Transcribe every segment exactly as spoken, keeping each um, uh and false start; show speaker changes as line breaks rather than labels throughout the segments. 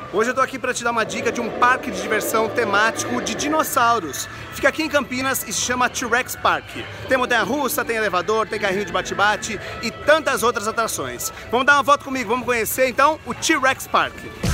Hoje eu tô aqui para te dar uma dica de um parque de diversão temático de dinossauros. Fica aqui em Campinas e se chama T-Rex Park. Tem montanha-russa, tem elevador, tem carrinho de bate-bate e tantas outras atrações. Vamos dar uma volta comigo, vamos conhecer então o T-Rex Park.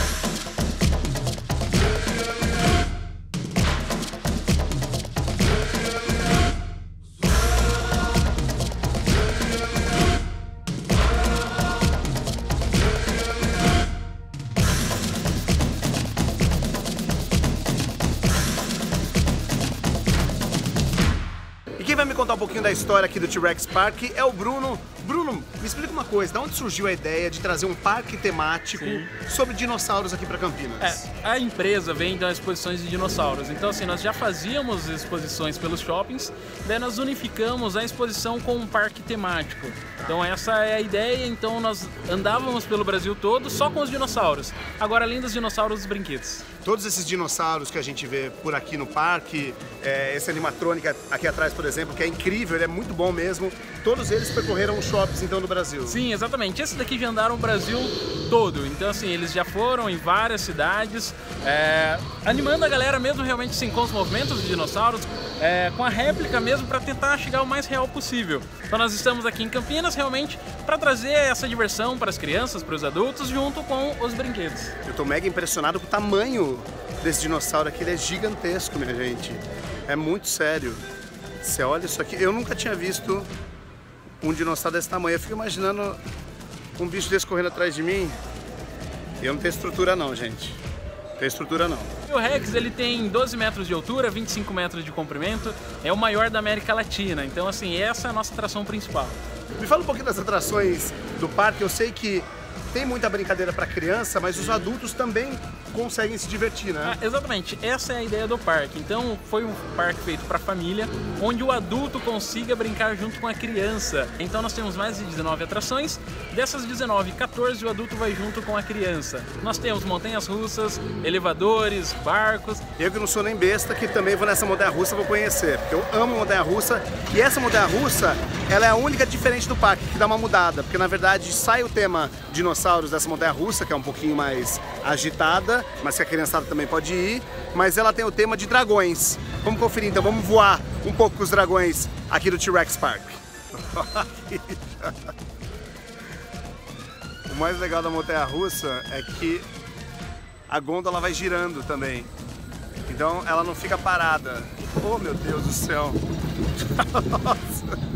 Quem vai me contar um pouquinho da história aqui do T-Rex Park é o Bruno. Bruno, me explica uma coisa, de onde surgiu a ideia de trazer um parque temático Sim. sobre dinossauros aqui para Campinas?
É, a empresa vem das exposições de dinossauros, então assim, nós já fazíamos exposições pelos shoppings, daí nós unificamos a exposição com um parque temático. Então essa é a ideia, então nós andávamos pelo Brasil todo só com os dinossauros. Agora além dos dinossauros, os brinquedos.
Todos esses dinossauros que a gente vê por aqui no parque, é, esse animatrônica aqui atrás, por exemplo, que é incrível, ele é muito bom mesmo, todos eles percorreram os shoppings então no Brasil.
Sim, exatamente. Esses daqui já andaram o Brasil todo, então assim, eles já foram em várias cidades, é, animando a galera mesmo realmente assim, com os movimentos de dinossauros, é, com a réplica mesmo para tentar chegar o mais real possível. Então nós estamos aqui em Campinas realmente para trazer essa diversão para as crianças, para os adultos, junto com os brinquedos.
Eu tô mega impressionado com o tamanho desse dinossauro aqui, ele é gigantesco, minha gente. É muito sério. Você olha isso aqui, eu nunca tinha visto um dinossauro desse tamanho. Eu fico imaginando um bicho desse correndo atrás de mim. Eu não tenho estrutura não, gente. Não tem estrutura não.
O Rex ele tem doze metros de altura, vinte e cinco metros de comprimento, é o maior da América Latina. Então assim, essa é a nossa atração principal.
Me fala um pouquinho das atrações do parque. Eu sei que tem muita brincadeira para criança, mas os adultos também conseguem se divertir, né?
Ah, exatamente, essa é a ideia do parque. Então foi um parque feito para família, onde o adulto consiga brincar junto com a criança. Então nós temos mais de dezenove atrações, dessas dezenove, quatorze o adulto vai junto com a criança. Nós temos montanhas russas, elevadores, barcos.
Eu que não sou nem besta, que também vou nessa montanha-russa, vou conhecer, porque eu amo montanha-russa, e essa montanha-russa, ela é a única diferente do parque, que dá uma mudada, porque na verdade sai o tema dinossauros dessa montanha-russa, que é um pouquinho mais agitada, mas que a criançada também pode ir, mas ela tem o tema de dragões. Vamos conferir então, vamos voar um pouco com os dragões aqui do T-Rex Park. O mais legal da montanha-russa é que a gôndola vai girando também, então ela não fica parada. Oh meu Deus do céu! Nossa!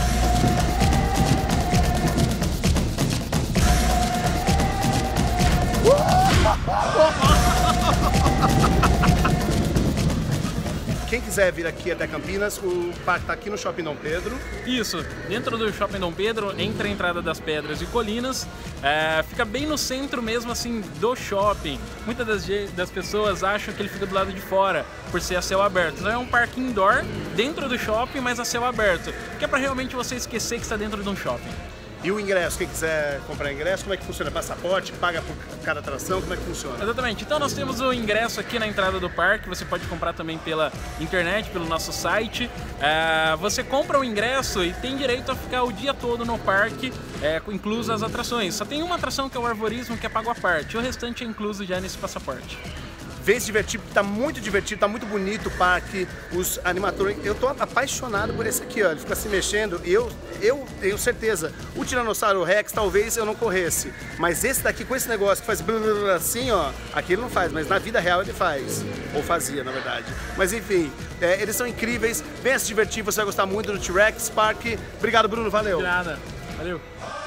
Quem quiser vir aqui até Campinas, o parque está aqui no Shopping Dom Pedro.
Isso, dentro do Shopping Dom Pedro, entre a entrada das Pedras e Colinas, é, fica bem no centro mesmo assim do shopping. Muitas das, das pessoas acham que ele fica do lado de fora, por ser a céu aberto. Então é um parque indoor, dentro do shopping, mas a céu aberto, que é para realmente você esquecer que está dentro de um shopping.
E o ingresso, quem quiser comprar ingresso, como é que funciona? Passaporte, paga por cada atração, como é que funciona?
Exatamente, então nós temos o ingresso aqui na entrada do parque, você pode comprar também pela internet, pelo nosso site. É, você compra o ingresso e tem direito a ficar o dia todo no parque, é, incluso as atrações. Só tem uma atração que é o arborismo, que é pago à parte, o restante é incluso já nesse passaporte.
Vem se divertir, porque tá muito divertido, tá muito bonito o parque, os animatores. Eu tô apaixonado por esse aqui, ó. Ele fica se mexendo e eu, eu tenho certeza, o Tiranossauro Rex talvez eu não corresse, mas esse daqui com esse negócio que faz assim, ó, aqui ele não faz, mas na vida real ele faz, ou fazia na verdade. Mas enfim, é, eles são incríveis, venha se divertir, você vai gostar muito do T-Rex Park. Obrigado, Bruno, valeu.
De nada, valeu.